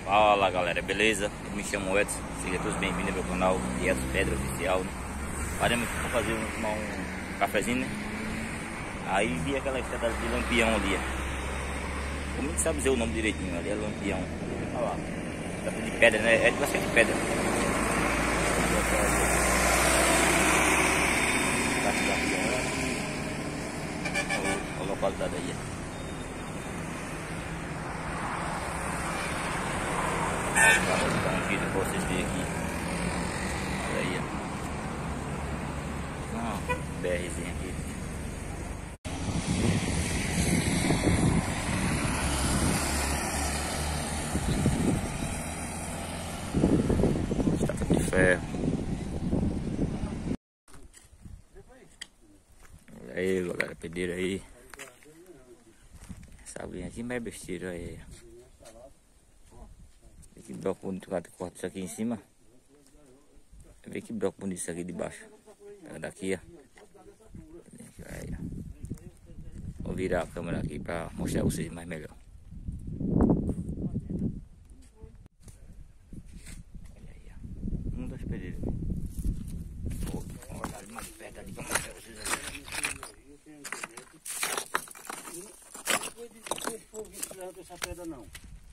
Fala galera, beleza? Eu me chamo Edson, sejam todos bem-vindos ao meu canal Edson Pedra Oficial, né? Paramos aqui pra tomar um cafezinho, né? Aí vi aquela estrada de Lampião ali, ó. Como a gente sabe dizer o nome direitinho, ali é Lampião. Olha lá, estrada de pedra, né? É de bastante pedra. Olha a localidade aí, ó. Um vídeo pra vocês verem aqui. Olha aí, ó. BRzinha aqui. Estátua de ferro. Olha aí, galera, pedreiro aí. Essa aguinha aqui mais besteira aí. Que bloco bonito, corta isso aqui em cima. Vê que bloco bonito isso aqui de baixo. Pega daqui, ó. Aí, ó. Vou virar a câmera aqui para mostrar a vocês mais melhor. Olha aí, ó. Um dos pedreiros. Vou olhar mais de perto ali para mostrar a vocês aqui. Não foi essa pedra não.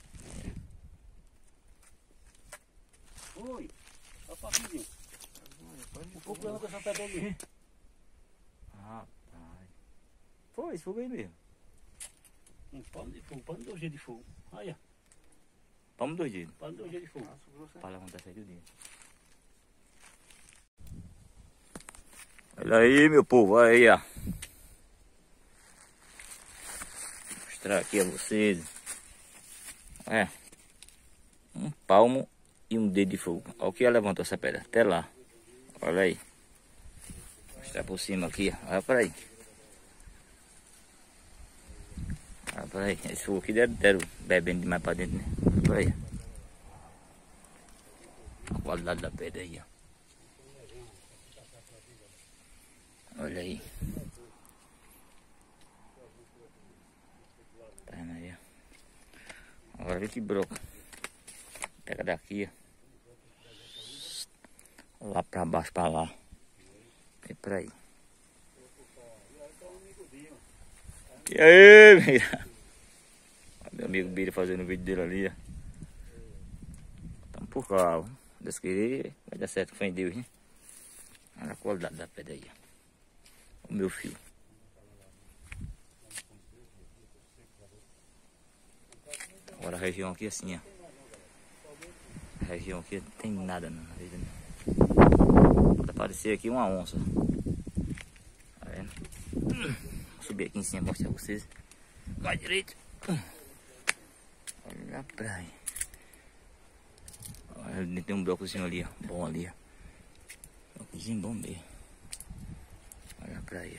Oi, olha pra aqui. O fogo levanta essa pedra ali. Rapaz. Foi, esse fogo aí mesmo. Um pano de fogo, pano 2 dias de fogo. Aí, ó. Vamos 2 dias. Pano 2 dias de fogo. Para levantar isso aí do dia. Olha aí, meu povo, olha aí, ó. Vou mostrar aqui a vocês. É. Um palmo e um dedo de fogo. Olha o que ela levantou essa pedra. Até lá. Olha aí. Vou mostrar por cima aqui. Olha para aí. Olha para aí. Esse fogo aqui deram bebendo demais para dentro, né? Olha para aí. A qualidade da pedra aí, ó. Olha aí. Tá vendo aí, ó. Agora vê que broca. Pega daqui, ó. Lá pra baixo, pra lá. E por aí. E aí, Bira? Meu amigo Bira fazendo o vídeo dele ali, ó. Tamo por cá, ó. Deus querer, vai dar certo, fé em Deus, né? Olha a qualidade da pedra aí, ó. O meu fio. Agora a região aqui assim, ó. A região aqui não tem nada não. Pode aparecer aqui uma onça. Tá vendo? Vou subir aqui em cima e mostrar pra vocês. Vai direito. Olha a praia. Olha, tem um blocozinho ali, ó. Bom ali, ó. Blocozinho bom mesmo. Olha a praia.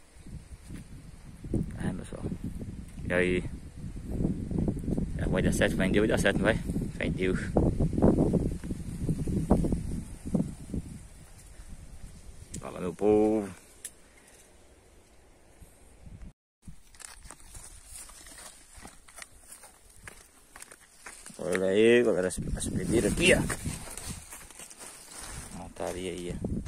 Aí, pessoal. E aí? Vai dar certo, vai em Deus, vai dar certo, não vai? Fé em Deus. Fala, meu povo. Olha aí, galera, as pedreiras aqui, ó. Montaria aí, ó.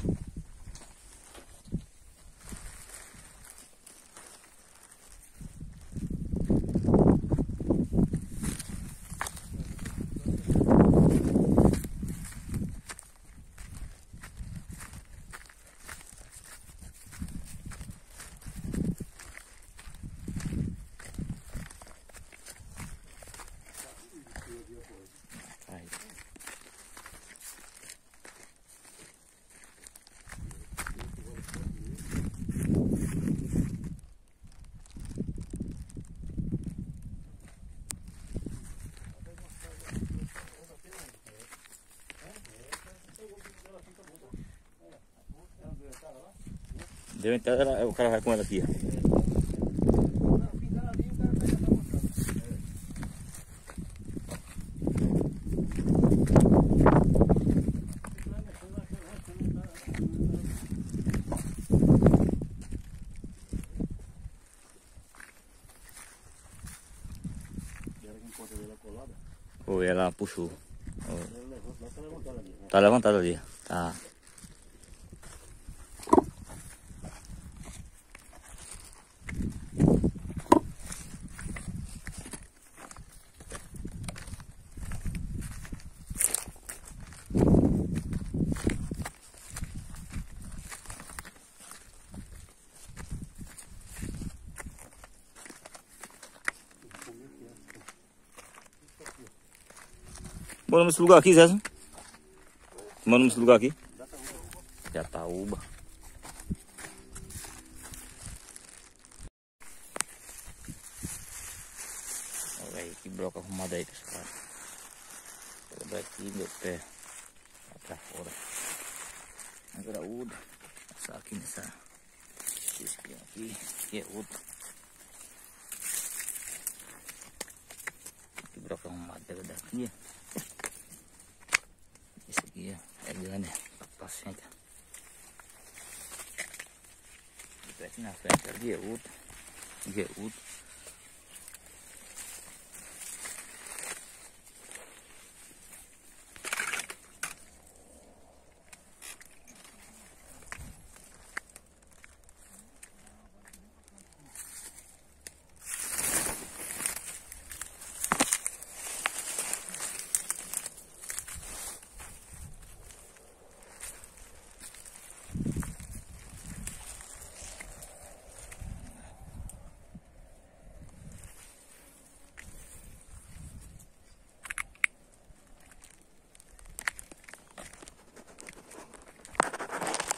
Deu entrada, o cara vai com ela aqui, ó. Foi, ela puxou. Tá levantado ali. Tá levantado ali. Tá. Bora nesse lugar aqui, Zé. Manda nesse lugar aqui. Jataúba. Olha aí que broca arrumada aí, pessoal. Toda aqui, meu pé. Lá pra fora. A graúda. Passar aqui nessa. Esse aqui é outro. Que broca arrumada pega daqui. Esse aqui é grande, paciente. Aqui na frente, ali é outro. Aqui é outro.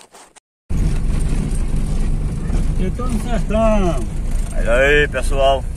Eu tô no sertão. Olha aí, pessoal.